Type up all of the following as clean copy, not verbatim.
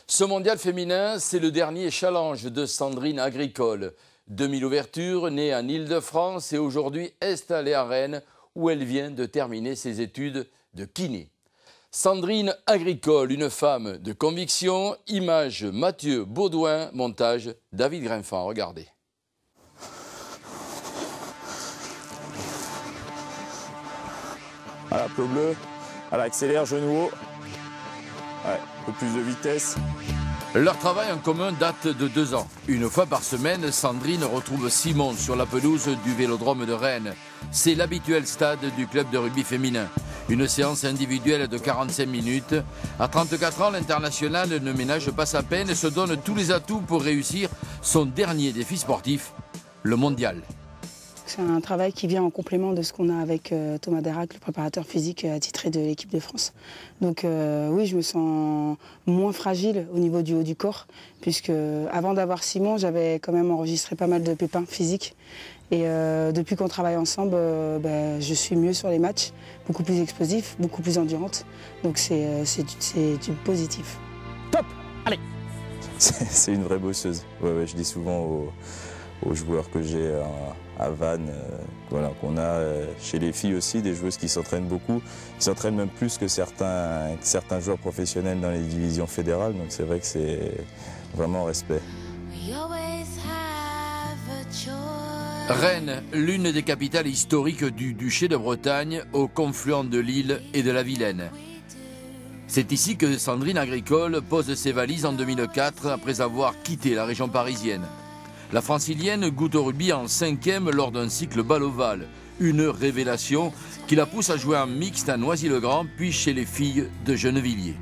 Ce mondial féminin, c'est le dernier challenge de Sandrine Agricole. 2000 ouvertures, née en Île-de-France et aujourd'hui installée à Rennes, où elle vient de terminer ses études de kiné. Sandrine Agricole, une femme de conviction, image Mathieu Baudouin, montage David Grinfant. Regardez. Voilà, plot bleu, voilà, accélère, genou haut, ouais, un peu plus de vitesse. Leur travail en commun date de 2 ans. Une fois par semaine, Sandrine retrouve Simon sur la pelouse du Vélodrome de Rennes. C'est l'habituel stade du club de rugby féminin. Une séance individuelle de 45 minutes. À 34 ans, l'international ne ménage pas sa peine et se donne tous les atouts pour réussir son dernier défi sportif, le mondial. C'est un travail qui vient en complément de ce qu'on a avec Thomas Derac, le préparateur physique attitré de l'équipe de France. Donc oui, je me sens moins fragile au niveau du haut du corps, puisque avant d'avoir Simon, j'avais quand même enregistré pas mal de pépins physiques. Et depuis qu'on travaille ensemble, je suis mieux sur les matchs, beaucoup plus explosif, beaucoup plus endurante. Donc c'est du positif. Top! Allez! C'est une vraie bosseuse. Ouais, je dis souvent aux joueurs que j'ai à Vannes, voilà, qu'on a chez les filles aussi, des joueuses qui s'entraînent beaucoup, qui s'entraînent même plus que certains joueurs professionnels dans les divisions fédérales, donc c'est vrai que c'est vraiment un respect. Rennes, l'une des capitales historiques du duché de Bretagne, au confluent de l'Ille et de la Vilaine. C'est ici que Sandrine Agricole pose ses valises en 2004 après avoir quitté la région parisienne. La francilienne goûte au rugby en 5e lors d'un cycle balle-ovale. Une révélation qui la pousse à jouer en mixte à Noisy-le-Grand, puis chez les filles de Gennevilliers.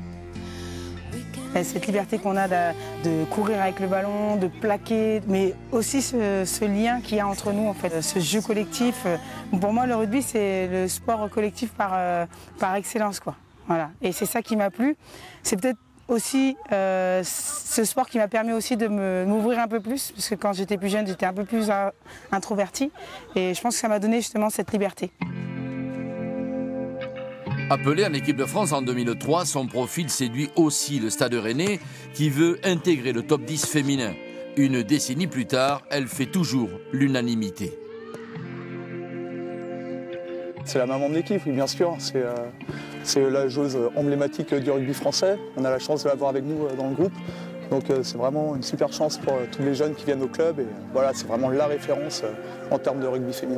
Cette liberté qu'on a de courir avec le ballon, de plaquer, mais aussi ce lien qu'il y a entre nous, en fait, ce jeu collectif. Pour moi, le rugby, c'est le sport collectif par excellence, quoi. Voilà. Et c'est ça qui m'a plu. C'est peut-être aussi ce sport qui m'a permis aussi de m'ouvrir un peu plus, parce que quand j'étais plus jeune, j'étais un peu plus introvertie. Et je pense que ça m'a donné justement cette liberté. Appelé en équipe de France en 2003, son profil séduit aussi le Stade Rennais qui veut intégrer le top 10 féminin. Une décennie plus tard, elle fait toujours l'unanimité. C'est la maman de l'équipe, oui, bien sûr. C'est la joueuse emblématique du rugby français. On a la chance de l'avoir avec nous dans le groupe. Donc c'est vraiment une super chance pour tous les jeunes qui viennent au club. Et voilà, c'est vraiment la référence en termes de rugby féminin.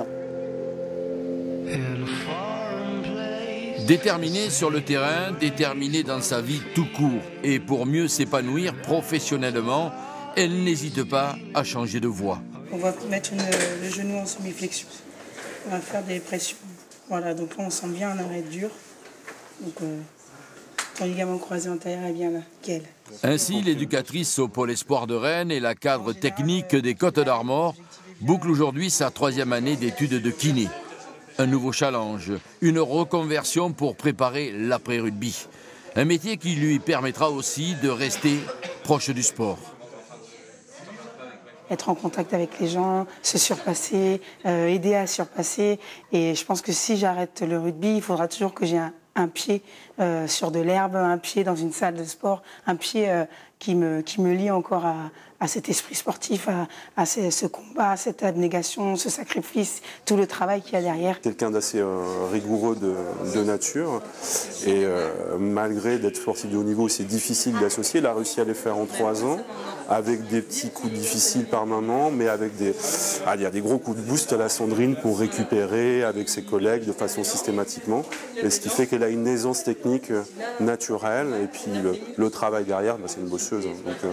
Déterminée sur le terrain, déterminée dans sa vie tout court. Et pour mieux s'épanouir professionnellement, elle n'hésite pas à changer de voie. On va mettre le genou en semi-flexion. On va faire des pressions. Voilà, donc là on sent bien un arrêt dur. Donc ton ligament croisé antérieur est bien là, nickel. Ainsi, l'éducatrice au pôle espoir de Rennes et la cadre technique des Côtes d'Armor boucle aujourd'hui sa 3e année d'études de kiné. Un nouveau challenge, une reconversion pour préparer l'après-rugby. Un métier qui lui permettra aussi de rester proche du sport. Être en contact avec les gens, se surpasser, aider à surpasser. Et je pense que si j'arrête le rugby, il faudra toujours que j'ai un pied sur de l'herbe, un pied dans une salle de sport, un pied qui me lie encore à cet esprit sportif, à ce combat, cette abnégation, ce sacrifice, tout le travail qu'il y a derrière. Quelqu'un d'assez rigoureux de nature et malgré d'être sportif de haut niveau, c'est difficile d'associer. Il a réussi à les faire en 3 ans avec des petits coups difficiles par moment, mais avec des gros coups de boost à la Sandrine pour récupérer avec ses collègues de façon systématiquement. Et ce qui fait qu'elle a une aisance technique naturelle et puis le travail derrière, c'est une bosseuse. Donc,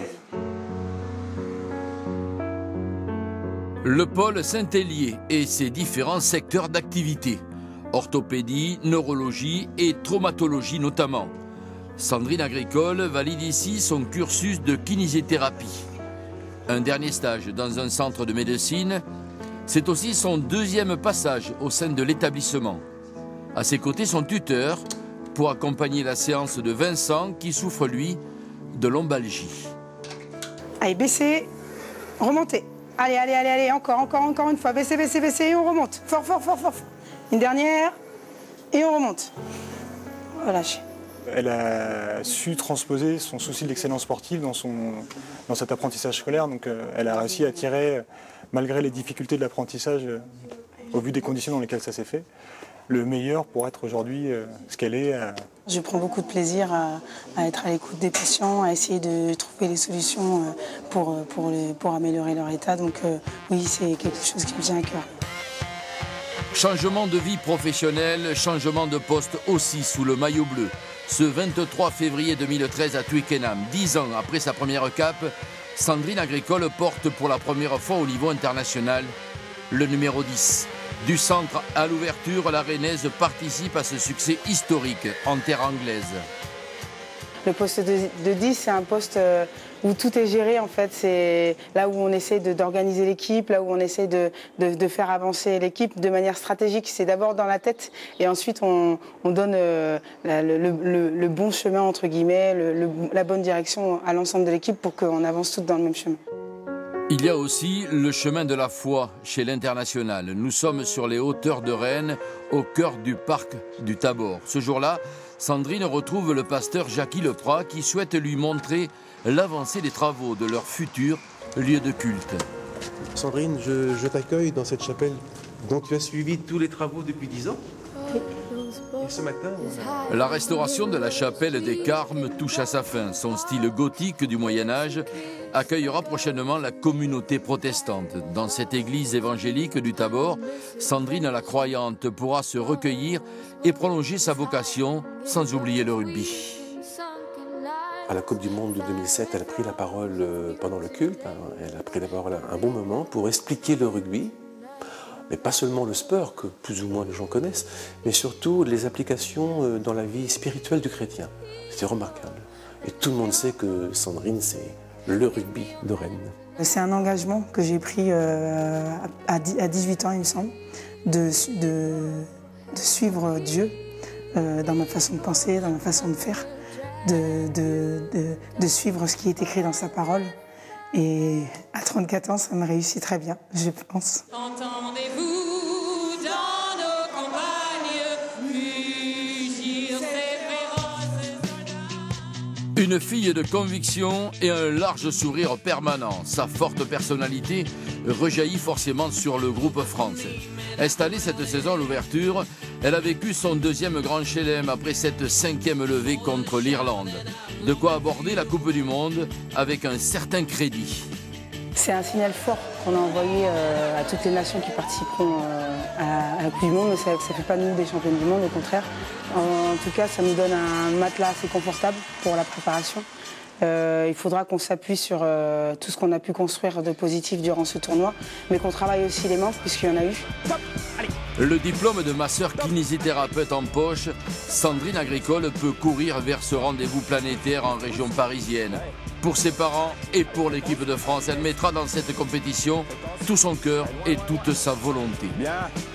Le pôle Saint-Hélier et ses différents secteurs d'activité, orthopédie, neurologie et traumatologie notamment. Sandrine Agricole valide ici son cursus de kinésithérapie. Un dernier stage dans un centre de médecine, c'est aussi son 2e passage au sein de l'établissement. À ses côtés, son tuteur pour accompagner la séance de Vincent qui souffre, lui, de lombalgie. Allez, baissez, remontez. Allez, encore une fois. Baissez, et on remonte. Fort. Une dernière, et on remonte. Relâchez. elle a su transposer son souci de l'excellence sportive dans cet apprentissage scolaire. Donc elle a réussi à tirer, malgré les difficultés de l'apprentissage, au vu des conditions dans lesquelles ça s'est fait, le meilleur pour être aujourd'hui ce qu'elle est. Je prends beaucoup de plaisir à être à l'écoute des patients, à essayer de trouver des solutions pour améliorer leur état. Donc oui, c'est quelque chose qui me tient à cœur. Changement de vie professionnelle, changement de poste aussi sous le maillot bleu. Ce 23 février 2013 à Twickenham, 10 ans après sa première cape, Sandrine Agricole porte pour la première fois au niveau international le numéro 10. Du centre à l'ouverture, la Rennaise participe à ce succès historique en terre anglaise. Le poste de 10, c'est un poste où tout est géré en fait. C'est là où on essaie d'organiser l'équipe, là où on essaie de faire avancer l'équipe de manière stratégique. C'est d'abord dans la tête et ensuite on donne le bon chemin, entre guillemets, la bonne direction à l'ensemble de l'équipe pour qu'on avance toutes dans le même chemin. Il y a aussi le chemin de la foi chez l'International. Nous sommes sur les hauteurs de Rennes, au cœur du parc du Tabor. Ce jour-là, Sandrine retrouve le pasteur Jackie Leprat qui souhaite lui montrer l'avancée des travaux de leur futur lieu de culte. Sandrine, je t'accueille dans cette chapelle dont tu as suivi tous les travaux depuis 10 ans. Et ce matin, la restauration de la chapelle des Carmes touche à sa fin. Son style gothique du Moyen-Âge accueillera prochainement la communauté protestante. Dans cette église évangélique du Tabor, Sandrine la croyante pourra se recueillir et prolonger sa vocation sans oublier le rugby. à la Coupe du Monde de 2007, elle a pris la parole pendant le culte. Elle a pris la parole un bon moment pour expliquer le rugby. Mais pas seulement le sport, que plus ou moins les gens connaissent, mais surtout les applications dans la vie spirituelle du chrétien. C'était remarquable. Et tout le monde sait que Sandrine, c'est le rugby de Rennes. C'est un engagement que j'ai pris à 18 ans, il me semble, de suivre Dieu dans ma façon de penser, dans ma façon de faire, de suivre ce qui est écrit dans sa parole. Et à 34 ans, ça me réussit très bien, je pense. Entendez-vous dans nos campagnes mugir ces féroces soldats? Une fille de conviction et un large sourire permanent. Sa forte personnalité rejaillit forcément sur le groupe France. Installée cette saison à l'ouverture, elle a vécu son deuxième grand chelem après cette cinquième levée contre l'Irlande. De quoi aborder la Coupe du Monde avec un certain crédit. C'est un signal fort qu'on a envoyé à toutes les nations qui participeront à la Coupe du Monde, mais ça ne fait pas de nous des championnes du monde, au contraire. En tout cas, ça nous donne un matelas assez confortable pour la préparation. Il faudra qu'on s'appuie sur tout ce qu'on a pu construire de positif durant ce tournoi, mais qu'on travaille aussi les membres, puisqu'il y en a eu. Top, allez. Le diplôme de masseur kinésithérapeute en poche, Sandrine Agricole peut courir vers ce rendez-vous planétaire en région parisienne. Pour ses parents et pour l'équipe de France, elle mettra dans cette compétition tout son cœur et toute sa volonté. Bien.